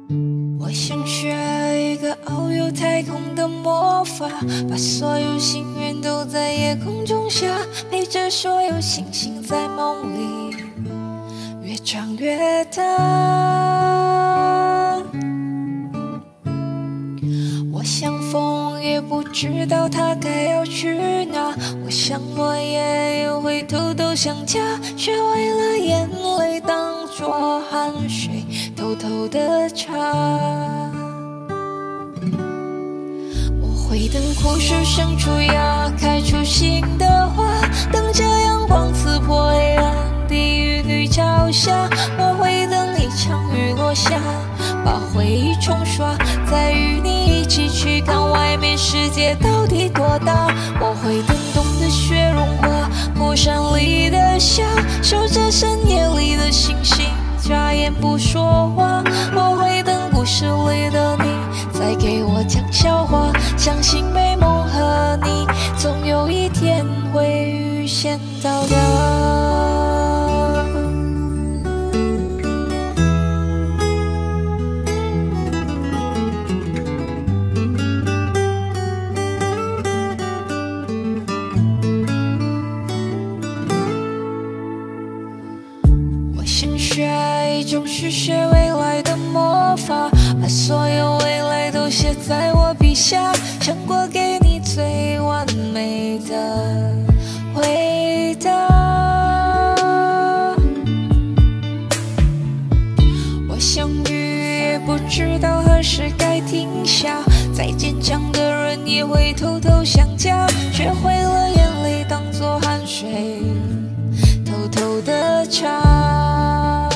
我想学一个遨游太空的魔法，把所有心愿都在夜空中下，陪着所有星星在梦里越长越大。我像风，也不知道它该要去哪；我像落叶，也会偷偷想家，学会了眼泪当作汗水，偷偷的擦。我会等枯树生出芽，开出新的花，等着阳光刺破黑暗，地狱女角下。我会等一场雨落下，把回忆冲刷，再与你一起去看外面世界到底多大。我会等冬的雪融化，火山里的夏，守着深夜里的星星，眨眼不说话。我会等故事里的你再给我讲笑话，相信美梦和你总有一天会预先到达。一种续写未来的魔法，把所有未来都写在我笔下，想过给你最完美的回答。我相遇也不知道何时该停下，再坚强的人也会偷偷想家，学会了眼泪当作汗水，偷偷的擦。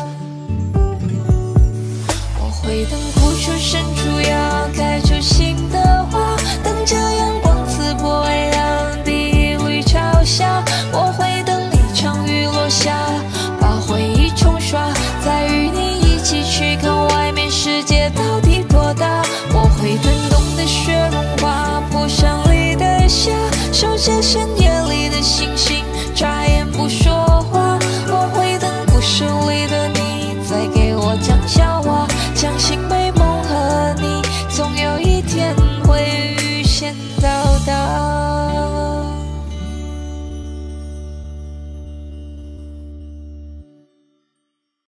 会等枯树生出芽，开出新的花，等着阳光刺破黑暗，地狱里朝下。我会等一场雨落下，把回忆冲刷，再与你一起去看外面世界到底多大。我会等冬的雪融化，火山里的夏，守着深